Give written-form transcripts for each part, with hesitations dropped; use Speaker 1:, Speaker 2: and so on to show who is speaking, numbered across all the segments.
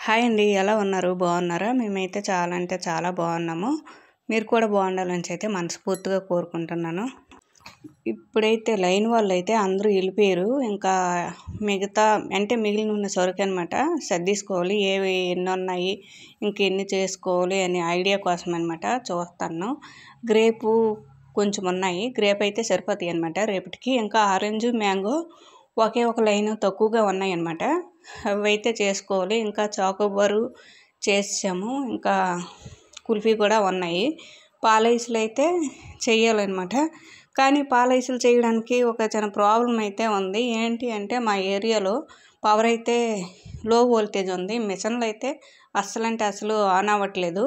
Speaker 1: Hi అండి. ఎలా ఉన్నారు? బాగున్నారా? మేమైతే చాలా అంటే చాలా బాగున్నాము. మీరు కూడా బాగుండాలని అయితే మనస్ఫూర్తిగా కోరుకుంటున్నాను. ఇప్పుడైతే లైన్ వాళ్ళైతే అందరూ వెళ్ళిపోయారు. ఇంకా మిగతా అంటే మిగిలిన సరుకు అనమాట సర్దేసుకోవాలి. ఏవి ఎన్ని ఉన్నాయి, ఇంకెన్ని చేసుకోవాలి అనే ఐడియా కోసం అనమాట చూస్తాను. గ్రేపు కొంచెం ఉన్నాయి. గ్రేప్ అయితే సరిపోతాయి అనమాట రేపటికి. ఇంకా ఆరెంజ్, మ్యాంగో ఒకే ఒక లైన్ తక్కువగా ఉన్నాయి అన్నమాట. అవి అయితే చేసుకోవాలి. ఇంకా చాకోబారు చేసాము. ఇంకా కుల్ఫీ కూడా ఉన్నాయి. పాలైసులు అయితే చెయ్యాలన్నమాట. కానీ పాలైసులు చేయడానికి ఒక చిన్న ప్రాబ్లం అయితే ఉంది. ఏంటి అంటే మా ఏరియాలో పవర్ అయితే లో వోల్టేజ్ ఉంది. మిషన్లు అయితే అస్సలు ఆన్ అవ్వట్లేదు.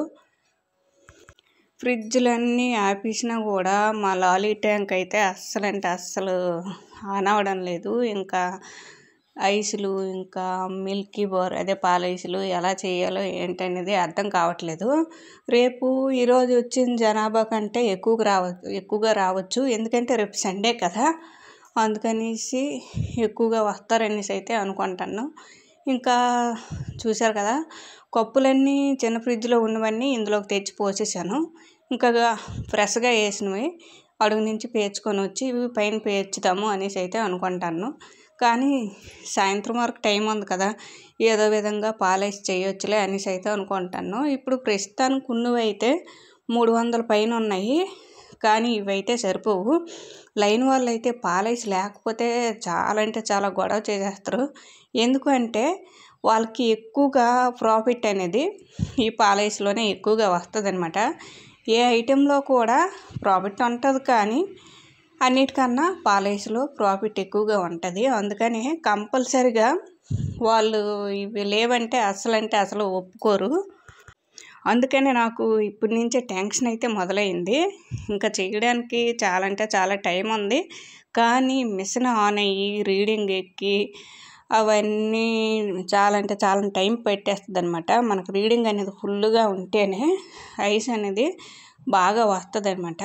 Speaker 1: ఫ్రిడ్జ్లన్నీ ఆపేసినా కూడా మా లాలీ ట్యాంక్ అయితే అస్సలు ఆన్ అవ్వడం లేదు. ఇంకా ఐసులు, ఇంకా మిల్కీ బార్ అదే పాలైసులు ఎలా చేయాలో ఏంటనేది అర్థం కావట్లేదు. రేపు ఈరోజు వచ్చిన జనాభా కంటే ఎక్కువగా రావచ్చు. ఎందుకంటే రేపు సండే కదా, అందుకనేసి ఎక్కువగా వస్తారనేసి అయితే అనుకుంటాను. ఇంకా చూశారు కదా, కప్పులన్నీ చిన్న ఫ్రిడ్జ్లో ఉన్నవన్నీ ఇందులోకి తెచ్చి పోసేసాను. ఇంకా ఫ్రెష్గా వేసినవి అడుగు నుంచి పేర్చుకొని వచ్చి ఇవి పైన పేర్చుతాము అనేసి అయితే అనుకుంటాను. కానీ సాయంత్రం వరకు టైం ఉంది కదా, ఏదో విధంగా పాలైస్ చేయొచ్చులే అనేసి అయితే అనుకుంటాను. ఇప్పుడు ప్రస్తుతానికి ఉన్నవి అయితే 300 పైన ఉన్నాయి. కానీ ఇవైతే సరిపోవు. లైన్ వాళ్ళు అయితే పాలైస్ లేకపోతే చాలా అంటే చాలా గొడవ చేసేస్తారు. ఎందుకంటే వాళ్ళకి ఎక్కువగా ప్రాఫిట్ అనేది ఈ పాలైస్లోనే ఎక్కువగా వస్తుంది అనమాట. ఏ ఐటెంలో కూడా ప్రాఫిట్ ఉంటుంది, కానీ అన్నిటికన్నా పాలైస్లో ప్రాఫిట్ ఎక్కువగా ఉంటుంది. అందుకని కంపల్సరిగా వాళ్ళు ఇవి లేవంటే అసలు ఒప్పుకోరు. అందుకని నాకు ఇప్పటి నుంచే టెన్షన్ అయితే మొదలైంది. ఇంకా చేయడానికి చాలా అంటే చాలా టైం ఉంది. కానీ మిషన్ ఆన్ అయ్యి రీడింగ్ ఎక్కి అవన్నీ చాలా అంటే చాలా టైం పెట్టేస్తుంది అనమాట. మనకు రీడింగ్ అనేది ఫుల్గా ఉంటేనే ఐస్ అనేది బాగా వస్తుంది అనమాట.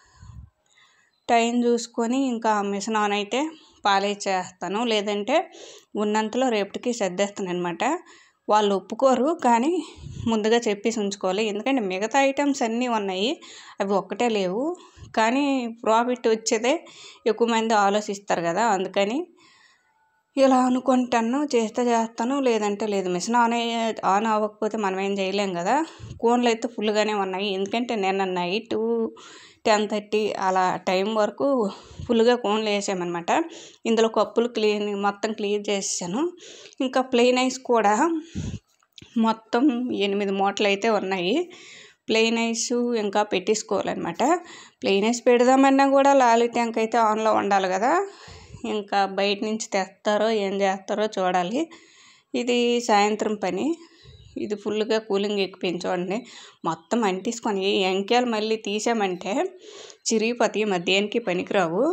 Speaker 1: టైం చూసుకొని ఇంకా మిషన్ ఆన్ అయితే పాలేసేస్తాను, లేదంటే ఉన్నంతలో రేపటికి సర్దేస్తాను అనమాట. వాళ్ళు ఒప్పుకోరు, కానీ ముందుగా చెప్పేసి ఉంచుకోవాలి. ఎందుకంటే మిగతా ఐటమ్స్ అన్నీ ఉన్నాయి, అవి ఒక్కటే లేవు. కానీ ప్రాఫిట్ వచ్చేదే ఎక్కువ మంది ఆలోచిస్తారు కదా, అందుకని ఇలా అనుకుంటాను. చేస్తాను, లేదంటే లేదు. మిషన్ ఆన్ అవ్వకపోతే మనం ఏం చేయలేం కదా. కోన్లు అయితే ఫుల్గానే ఉన్నాయి. ఎందుకంటే నిన్న నైట్ 10:30 అలా టైం వరకు ఫుల్గా కోన్లు వేసామన్నమాట. ఇందులో కప్పులు మొత్తం క్లీన్ చేసాను. ఇంకా ప్లెయిన్ ఐస్ కూడా మొత్తం 8 మూటలు అయితే ఉన్నాయి. ప్లెయిన్ ఐస్ ఇంకా పెట్టేసుకోవాలన్నమాట. ప్లెయిన్ ఐస్ పెడదామన్నా కూడా లాలీ ట్యాంక్ అయితే ఆన్లో ఉండాలి కదా. ఇంకా బయట నుంచి తెస్తారో ఏం చేస్తారో చూడాలి. ఇది సాయంత్రం పని. ఇది ఫుల్గా కూలింగ్ ఎక్కిపోయింది చూడండి. మొత్తం అంటిసుకొని ఎంకాయలు మళ్ళీ తీసామంటే చిరిగిపోతాయి, దేనికి పనికిరావు.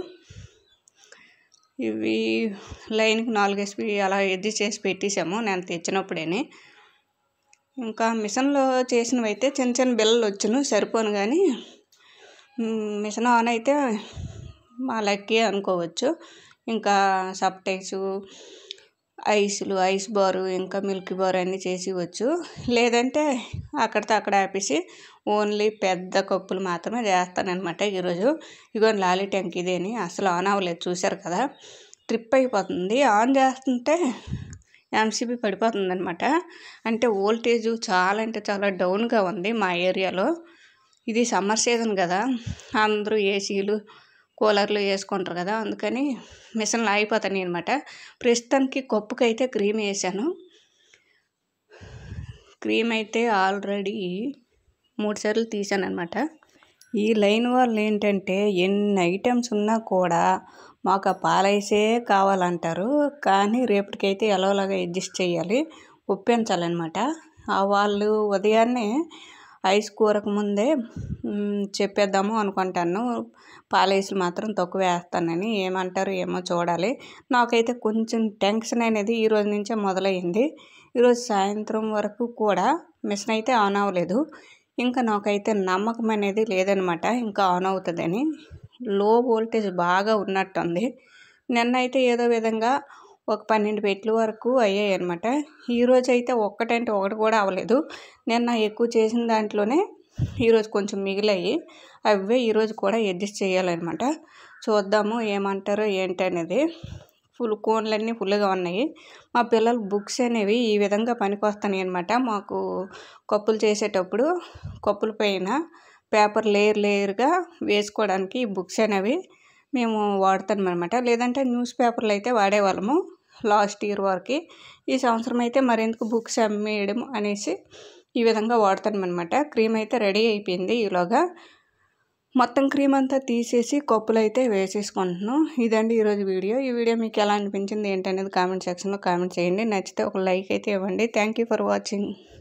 Speaker 1: ఇవి లైన్కి 4 వేసి అలా ఎడ్జి చేసి పెట్టేసాము నేను తెచ్చినప్పుడేనే. ఇంకా మిషన్లో చేసినవి అయితే చిన్న చిన్న బిల్లలు వచ్చును, సరిపోను. కానీ మిషన్ ఆన్ అయితే మా లక్కీ అనుకోవచ్చు. ఇంకా సప్టైసు, ఐసులు, ఐస్ బారు, ఇంకా మిల్కీ బార్ అన్నీ చేసి ఇవ్వచ్చు. లేదంటే అక్కడితో అక్కడ ఆపేసి ఓన్లీ పెద్ద కప్పులు మాత్రమే చేస్తానన్నమాట ఈరోజు. ఇగో లాలీ ట్యాంక్ ఇదేని అసలు ఆన్ అవ్వలేదు, చూశారు కదా. ట్రిప్ అయిపోతుంది. ఆన్ చేస్తుంటే ఎంసీబీ పడిపోతుంది అనమాట. అంటే వోల్టేజ్ చాలా అంటే చాలా డౌన్గా ఉంది మా ఏరియాలో. ఇది సమ్మర్ సీజన్ కదా, అందరూ ఏసీలు, కూలర్లు వేసుకుంటారు కదా, అందుకని మిషన్లు ఆగిపోతాయి అనమాట. ప్రస్తుతానికి కప్పుకైతే క్రీమ్ వేసాను. క్రీమ్ అయితే ఆల్రెడీ 3 సార్లు తీసాను అనమాట. ఈ లైన్ వాళ్ళు ఏంటంటే ఎన్ని ఐటమ్స్ ఉన్నా కూడా మాకు ఆ పాలైసే కావాలంటారు. కానీ రేపటికైతే ఎలాగోలాగా అడ్జస్ట్ చేయాలి, ఒప్పించాలన్నమాట. వాళ్ళు ఉదయాన్నే ఐస్ కూరకు ముందే చెప్పేద్దాము అనుకుంటాను. పాలైసులు మాత్రం తక్కువ వేస్తానని. ఏమంటారు ఏమో చూడాలి. నాకైతే కొంచెం టెన్షన్ అనేది ఈరోజు నుంచే మొదలైంది. ఈరోజు సాయంత్రం వరకు కూడా మిషన్ అయితే ఆన్ అవ్వలేదు. ఇంకా నాకైతే నమ్మకం అనేది లేదనమాట ఇంకా ఆన్ అవుతుందని. లో వోల్టేజ్ బాగా ఉన్నట్టుంది. నిన్న అయితే ఏదో విధంగా ఒక 12 పెట్టెల వరకు అయ్యాయి అనమాట. ఈరోజు అయితే ఒక్కటంటే ఒకటి కూడా అవ్వలేదు. నిన్న ఎక్కువ చేసిన దాంట్లోనే ఈరోజు కొంచెం మిగిలాయి. అవే ఈరోజు కూడా అడ్జస్ట్ చేయాలన్నమాట. చూద్దాము ఏమంటారో ఏంటి అనేది. కోన్లన్నీ ఫుల్గా ఉన్నాయి. మా పిల్లల బుక్స్ అనేవి ఈ విధంగా పనికొస్తున్నాయి అనమాట. మాకు కప్పులు చేసేటప్పుడు కప్పుల పైన పేపర్ లేయర్గా వేసుకోవడానికి ఈ బుక్స్ అనేవి మేము వాడుతాం అనమాట. లేదంటే న్యూస్ పేపర్లు అయితే వాడేవాళ్ళము లాస్ట్ ఇయర్ వరకు. ఈ సంవత్సరం అయితే మరెందుకు బుక్స్ అమ్మేయడం అనేసి ఈ విధంగా వాడతాం అనమాట. క్రీమ్ అయితే రెడీ అయిపోయింది. ఈలోగా మొత్తం క్రీమ్ అంతా తీసేసి కప్పులు అయితే వేసేసుకుంటున్నాం. ఇదండి ఈరోజు వీడియో. ఈ వీడియో మీకు ఎలా అనిపించింది ఏంటనేది కామెంట్ సెక్షన్లో కామెంట్ చేయండి. నచ్చితే ఒక లైక్ అయితే ఇవ్వండి. Thank you for watching.